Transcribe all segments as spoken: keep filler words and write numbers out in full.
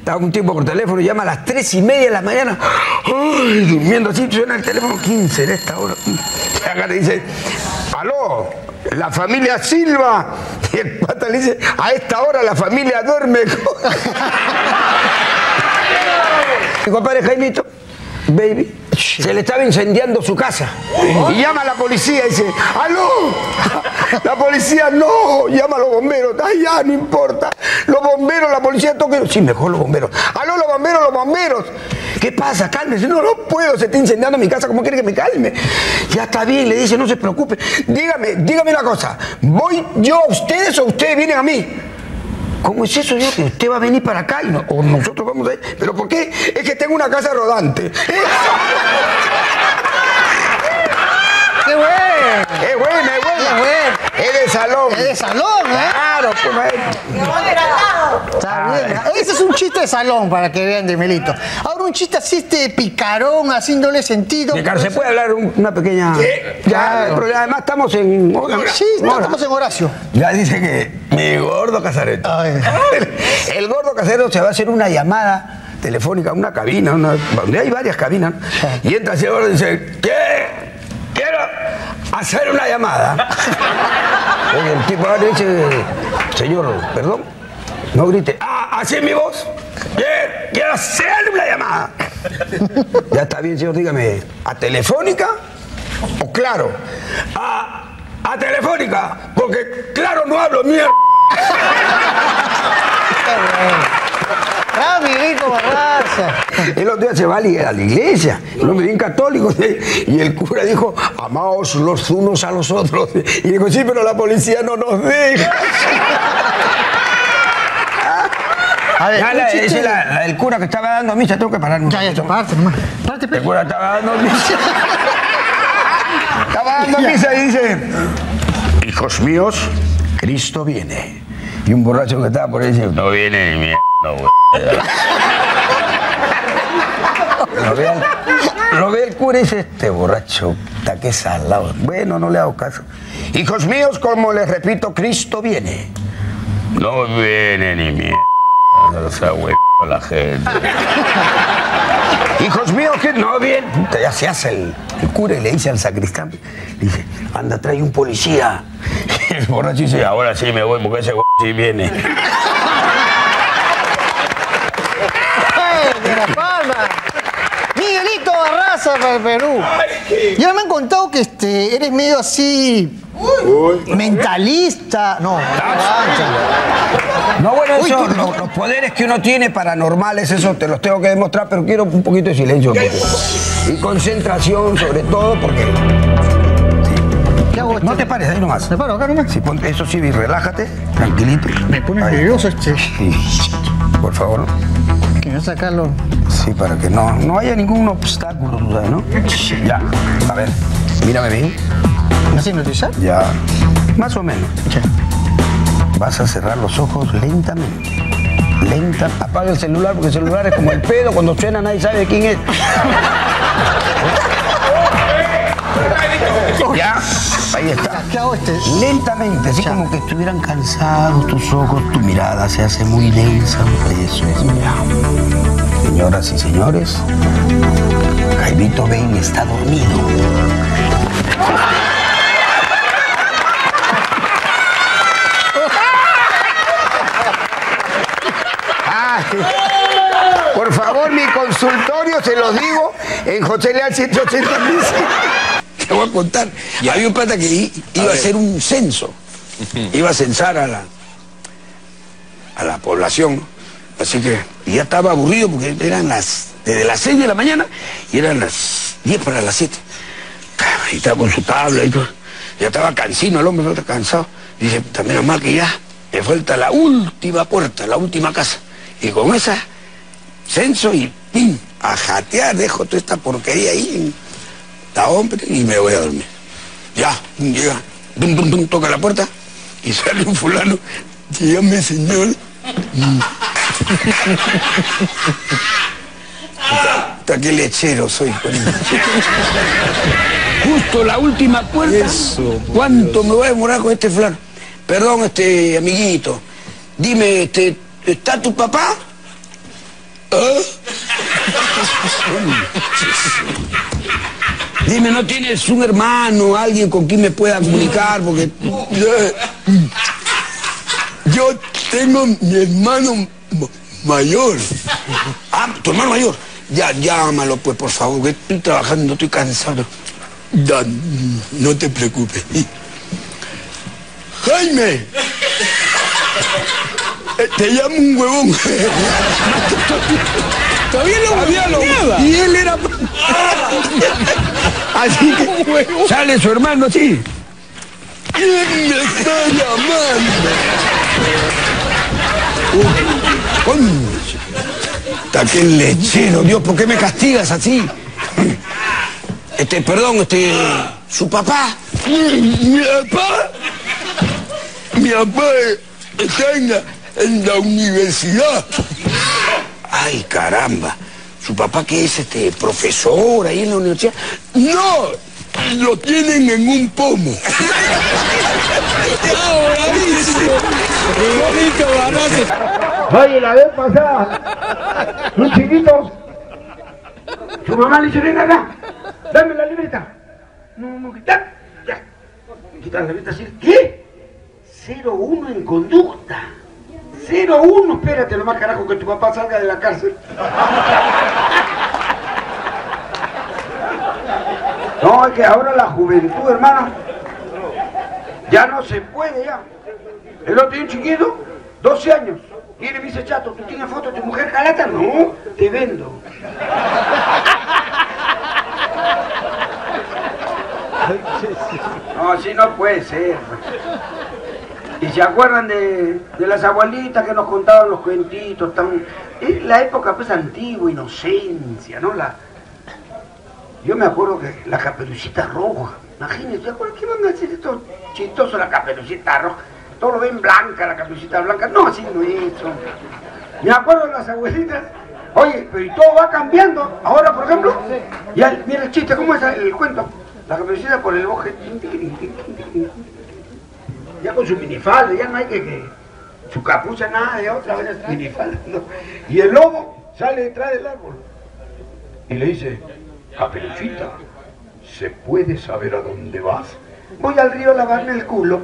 Estaba un tiempo por teléfono, llama a las tres y media de la mañana, ay, durmiendo así, suena el teléfono, quince en esta hora. Y acá le dice, aló, la familia Silva. Y el pata le dice, a esta hora la familia duerme. Mi compadre Jaimito, baby, se le estaba incendiando su casa. Y llama a la policía y dice, ¡aló! La policía, no, llama a los bomberos. Ay, ya, no importa. Los bomberos, la policía toque. Sí, mejor los bomberos. ¡Aló, los bomberos, los bomberos! ¿Qué pasa? Cálmese. No, no puedo, se está incendiando mi casa. ¿Cómo quiere que me calme? Ya está bien, le dice, no se preocupe. Dígame, dígame una cosa. ¿Voy yo a ustedes o ustedes vienen a mí? ¿Cómo es eso, yo? Que usted va a venir para acá y no, o nosotros vamos a ir. ¿Pero por qué? Es que tengo una casa rodante. ¡Qué bueno! ¡Es buena, es buena! ¡Qué bueno! Es de salón. Es de salón, ¿eh? Claro, pues maestro. Está bien. Ese es un chiste de salón para que vean de Melito. Ahora un chiste así, este picarón, haciéndole sentido. Claro, ¿se puede hablar un- una pequeña...? Sí, Ya, claro. pero además estamos en... Sí, no, estamos en Horacio. Ya dice que mi gordo Casareto. Ay. El gordo Casareto se va a hacer una llamada telefónica, una cabina, una, donde hay varias cabinas. Y entra ese gordo y dice, ¿qué? Quiero hacer una llamada. Oye, el tipo ahora le dice, señor, perdón, no grite. Ah, así es mi voz. Quiero, quiero hacer una llamada. Ya está bien, señor, dígame, ¿a Telefónica o Claro? A, a Telefónica, porque Claro no hablo, mierda. ¡Ah, Miguelito Barraza! El otro día se va a la iglesia, un hombre bien católico, y el cura dijo, amaos los unos a los otros. Y dijo, sí, pero la policía no nos deja. A ver, Ya, un la, chiste- esa es la, la del cura que estaba dando misa, tengo que parar un Ya, ya, poquito. párate nomás. Párate, El pe. cura estaba dando misa. Estaba dando misa y dice, hijos míos, Cristo viene. Y un borracho que estaba por ahí dice, no viene ni mierda, güey. Lo ve, al- lo ve el cura y dice, este borracho, está que salado. Bueno, no le hago caso. Hijos míos, como les repito, Cristo viene. No viene ni mierda. O sea, güey, la gente. Hijos míos, que no viene. Puta, ya se hace el, el cura y le dice al sacristán, le dice, anda, trae un policía. El borracho dice, ahora sí me voy porque ese güey sí viene. ¡Ay, de La Palma! Miguelito Barraza para el Perú. Ya me han contado que este, eres medio así... mentalista. No, No, bueno, Uy, eso, tú- lo- los poderes que uno tiene paranormales, eso te los tengo que demostrar, pero quiero un poquito de silencio. porque- y concentración, sobre todo, porque... ¿qué hago? No te pares, ahí nomás. ¿Me paro acá nomás? Sí, ponte- eso sí, relájate, tranquilito. Me pone Ahí. nervioso este. Sí, por favor. Que me sacarlo. Sí, para que no, no haya ningún obstáculo, tú sabes, ¿no? Ya, a ver, mírame bien. ¿Me hacen notizar? Ya, más o menos. Ya. Vas a cerrar los ojos lentamente. Lenta. Apaga el celular porque el celular es como el pedo. Cuando suena nadie sabe de quién es. Ya, ahí está. ¿Qué hago este? Lentamente, así Ya. como que estuvieran cansados tus ojos, tu mirada se hace muy densa. Eso es, ya. Señoras y señores, Jaimito Bain está dormido. Ah, por favor, mi consultorio, se los digo, en José Leal ciento ochenta mil. Te voy a contar. Había un pata que i- iba a, hacer un censo. Iba a censar a la, a la población. Así que y ya estaba aburrido porque eran las desde las seis de la mañana y eran las diez para las siete. Y estaba con su tabla y todo. Ya estaba cansino el hombre, no estaba cansado. Dice, también menos mal que ya me falta la última puerta, la última casa. Y con esa censo y ¡pim! A jatear, dejo toda esta porquería ahí en la hombre y me voy a dormir. Ya, llega, tum, tum, tum, toca la puerta y sale un fulano. Dígame, señor. Puta, qué lechero soy. Justo la última puerta. Eso, ¿cuánto me voy a demorar con este fulano? Perdón, este amiguito. Dime, este, ¿está tu papá? Dime, ¿no tienes un hermano, alguien con quien me pueda comunicar? Porque... Yo tengo mi hermano mayor. Ah, tu hermano mayor. Ya, llámalo, pues, por favor, que estoy trabajando, estoy cansado. Ya, no te preocupes. ¡Jaime! Te llamo un huevón. Todavía lo Todavía lo hueveaba. Y él era... Así que sale su hermano, sí. ¿Quién me está llamando? Concha. Está que lechero, Dios, ¿por qué me castigas así? Este, perdón, este... ¿Su papá? Mi papá... Mi papá está en la, en la universidad. Ay, caramba. ¿Su papá qué es, este, profesor ahí en la universidad? No, lo tienen en un pomo. Oye, la vez pasada, un chiquito, su mamá le dice, ven acá, dame la libreta. No, no, quitar, ya. Quitar la libreta así, ¿qué? cero uno en conducta. cero uno, espérate nomás, carajo, que tu papá salga de la cárcel. No, es que ahora la juventud, hermano, ya no se puede ya. El otro día un chiquito, doce años, viene y me dice, chato, ¿tú tienes foto de tu mujer jalata? No, te vendo. No, así no puede ser. Y se acuerdan de, de las abuelitas que nos contaban los cuentitos, tan... Es la época pues antigua, inocencia, ¿no? La... Yo me acuerdo que la Caperucita Roja, imagínense, ¿qué van a hacer estos chistosos la Caperucita Roja? Todo lo ven blanca, la Caperucita Blanca, no, así no es eso. Me acuerdo de las abuelitas, oye, pero y todo va cambiando. Ahora, por ejemplo, ya, mira el chiste, ¿cómo es el cuento? La Caperucita por el bosque, ya con su minifalda, ya no hay que, que su capucha, nada de otra vez minifalda, ¿no? Y el lobo sale detrás del árbol y le dice, Caperucita, ¿se puede saber a dónde vas? Voy al río a lavarme el culo.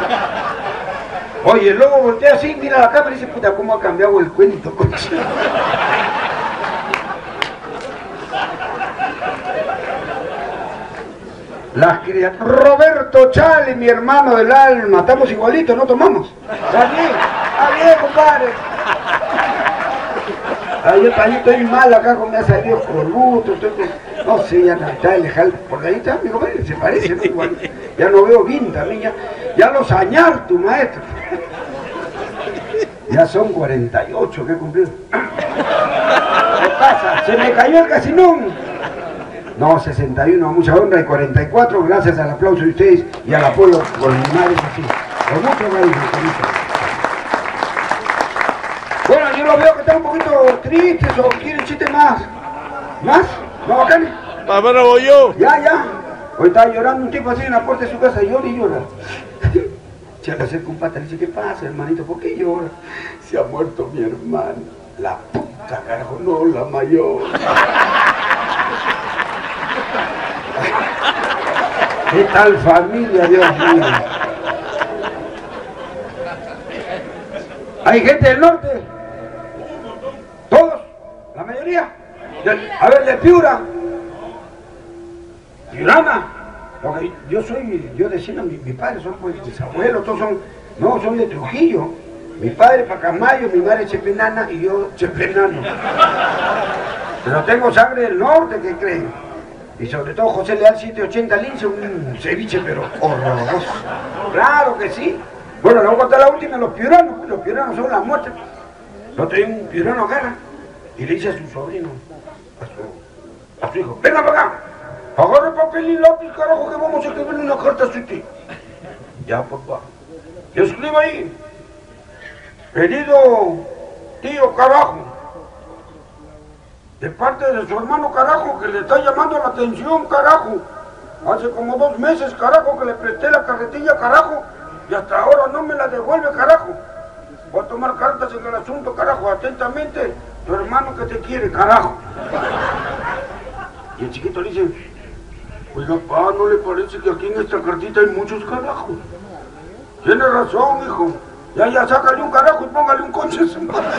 Oye, el lobo voltea así, mira la cámara y dice, puta, ¿cómo ha cambiado el cuento, concha? Las criaturas... Roberto Chale, mi hermano del alma, estamos igualitos, ¿no tomamos? ¿Está bien? Está bien, compadre. Ay, yo también estoy mal acá con me ha salido corrupto, estoy con... No sé, ya no está lejal, porque ahí está, mi compadre, se parece, ¿no? Igual, ya no veo bien también, ya, ya los añar tu maestro. Ya son cuarenta y ocho que he cumplido. ¿Qué pasa? Se me cayó el casinón. No, sesenta y uno, mucha honra, y cuarenta y cuatro, gracias al aplauso de ustedes y al apoyo por mi madre, así. Con mucho cariño, con mucho. Bueno, yo los veo que están un poquito tristes o quieren chiste más. ¿Más? ¿No, bacanes? Papá, no voy yo. Ya, ya. Hoy estaba llorando un tipo así en la puerta de su casa, llora y llora. Se le acerca un pata y le dice, ¿qué pasa, hermanito? ¿Por qué llora? Se ha muerto mi hermano. La puta, carajo, no, la mayor. ¿Qué tal familia, Dios mío? ¿Hay gente del norte? ¿Todos? ¿La mayoría? A ver, de Piura. Piurana. Porque yo soy, yo decía, mi, mi padre son pues mis abuelos, todos son, no, son de Trujillo. Mi padre Pacamayo, mi madre Chepinana y yo Chepinano. Pero tengo sangre del norte, ¿qué creen? Y sobre todo José Leal setecientos ochenta Lince, un ceviche pero horroroso. Claro que sí. Bueno, le voy a contar la última, los piuranos, los piuranos son la muerte. Lo tenía un piurano agarra y le dice a su sobrino, a su, a su hijo, venga para acá, agarra papel y lápiz, carajo, que vamos a escribir una carta a su tío. Ya, papá. Y escriba ahí, querido tío carajo, de parte de su hermano carajo, que le está llamando la atención, carajo. Hace como dos meses, carajo, que le presté la carretilla, carajo, y hasta ahora no me la devuelve, carajo. Voy a tomar cartas en el asunto, carajo. Atentamente, tu hermano que te quiere, carajo. Y el chiquito le dice, oiga, pa, ¿no le parece que aquí en esta cartita hay muchos carajos? Tiene razón, hijo. Ya, ya, sácale un carajo y póngale un coche en su madre.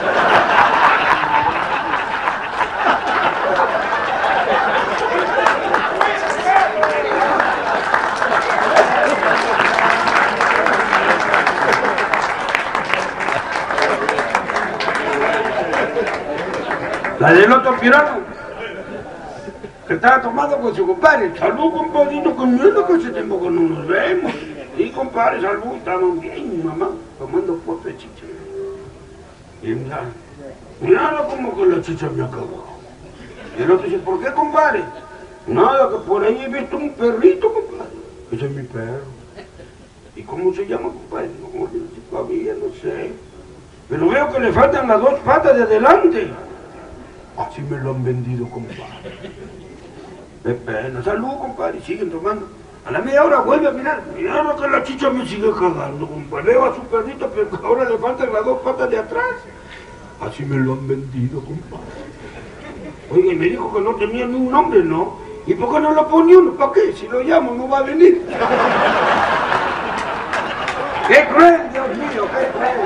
La del otro pirano, que estaba tomando con su compadre. Salud, compadrito, con miedo que hace tiempo que no nos vemos. Sí, compadre, salud, estaban bien, mi mamá, tomando fotos de chicha. Y mira, mira como que la chicha me acabó. Y el otro dice, ¿por qué, compadre? Nada, que por ahí he visto un perrito, compadre. Ese es mi perro. ¿Y cómo se llama, compadre? No, todavía no sé. Pero veo que le faltan las dos patas de adelante. Así me lo han vendido, compadre. Qué pena. Salud, compadre. Siguen tomando. A la media hora vuelve a mirar. Mira que la chicha me sigue cagando, compadre. Veo a su perrito, pero ahora le faltan las dos patas de atrás. Así me lo han vendido, compadre. Oiga, y me dijo que no tenía ni un nombre, ¿no? ¿Y por qué no lo pone uno? ¿Para qué? Si lo llamo, no va a venir. ¡Qué cruel, Dios mío! ¡Qué cruel!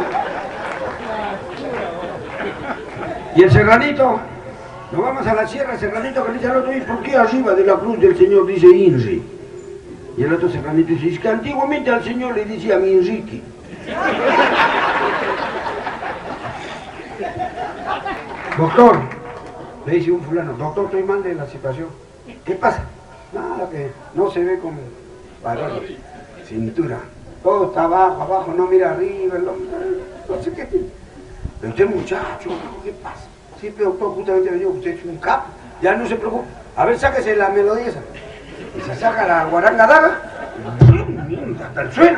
Y el serranito, nos vamos a la sierra, el serranito que dice al otro, ¿y por qué arriba de la cruz del Señor dice Inri? Y el otro serranito dice, es que antiguamente al Señor le decían Enrique. Doctor, le dice un fulano, doctor, estoy mal de la situación. ¿Qué pasa? Nada, que no se ve como varón, cintura. Todo está abajo, abajo, no mira arriba, el hombre, no sé qué. Pero usted, muchacho, ¿qué pasa? Sí, pero doctor, justamente me dijo que usted es un capo. Ya no se preocupe. A ver, sáquese la melodía esa. Y se saca la guaranga daga. Hasta el suelo.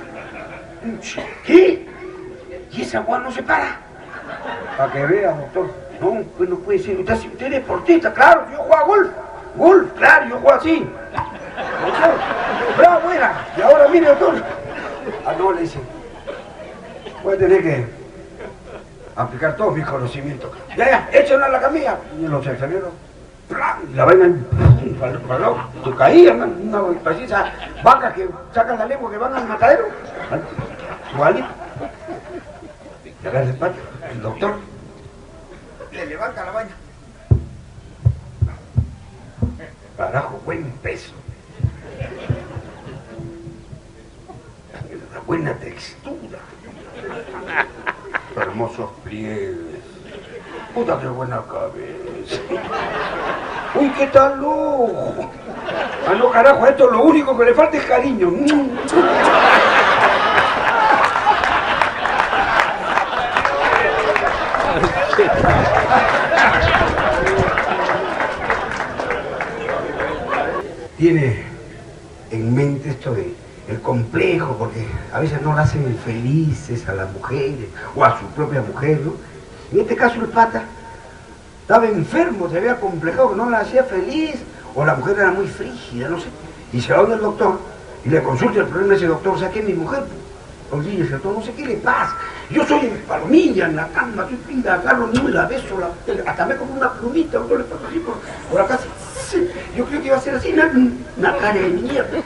¿Qué? ¿Y esa guarda no se para? Para que vea, doctor. No, pues no puede ser. Usted, usted es deportista, claro. Yo juego a golf. Golf, claro, yo juego así. Doctor, bravo era. Y ahora mire, doctor. Ah, no, le dice. Voy a tener que aplicar todos mis conocimientos. Ya, ya, échenla a la camilla. Y los enfermeros, ¡plan! Y la vaina, para el lado, se caía, ¿no? Una precisa vaca que sacan la lengua que van al matadero. Su alito. Y agarra el patio, el doctor le levanta la vaina. Carajo, buen peso. Una buena textura. Hermosos pliegues. Puta, qué buena cabeza. Uy, qué tal ojo. Ah, no, carajo, a esto lo único que le falta es cariño. Tiene en mente esto de el complejo, porque a veces no la hacen felices a las mujeres o a su propia mujer, ¿no? En este caso el pata estaba enfermo, se había complejado, que no la hacía feliz, o la mujer era muy frígida, no sé. Y se va donde el doctor y le consulta el problema de ese doctor, o sea, que es mi mujer. Oye, el doctor, no sé qué le pasa. Yo soy en palomilla, en la cama, soy pinga, agarro niño y la beso, la, hasta me como una plumita, doctor, le paso así por, por acá. Sí, yo creo que iba a ser así, una, una cara de mierda.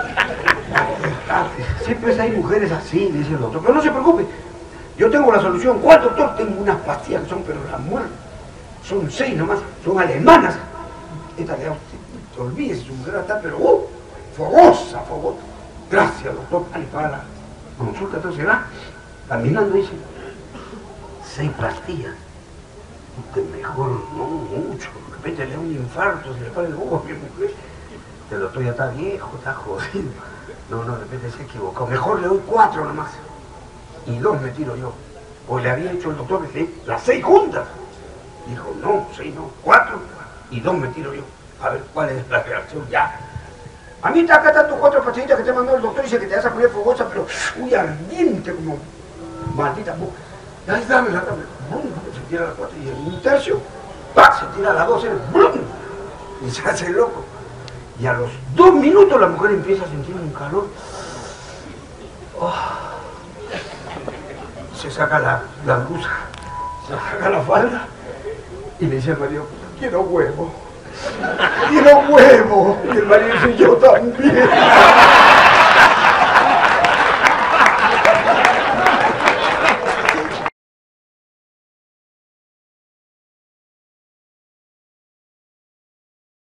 Siempre hay mujeres así, dice el doctor, pero no se preocupe, yo tengo la solución. ¿Cuál, doctor? Tengo unas pastillas que son, pero la muerte. Son seis nomás, son alemanas. Esta le da usted, olvídese, su mujer va a estar, pero uh, fogosa, fogosa. Gracias, doctor. Vale, para la consulta, entonces va caminando, dice, seis pastillas. Usted mejor, no mucho, de repente le da un infarto, se le para el ojo a mi mujer. El doctor ya está viejo, está jodido. No, no, de repente se equivocó. Mejor le doy cuatro nomás. Y dos me tiro yo. Pues le había dicho el doctor que sí, las seis juntas. Dijo, no, seis no, cuatro. Y dos me tiro yo. A ver, ¿cuál es la reacción? Ya. A mí acá están tus cuatro pastillitas que te mandó el doctor. Dice que te vas a poner fogosa, pero muy ardiente, como maldita boca. Ay, dámela, dámela. Brum, se tira las cuatro y en un tercio, ¡pah! Se tira las dos, ¡brum! Y se hace loco. Y a los dos minutos la mujer empieza a sentir un calor. Oh. se saca la, la blusa, se saca la falda y le dice al marido, quiero huevo, quiero huevo. Y el marido dice, yo también.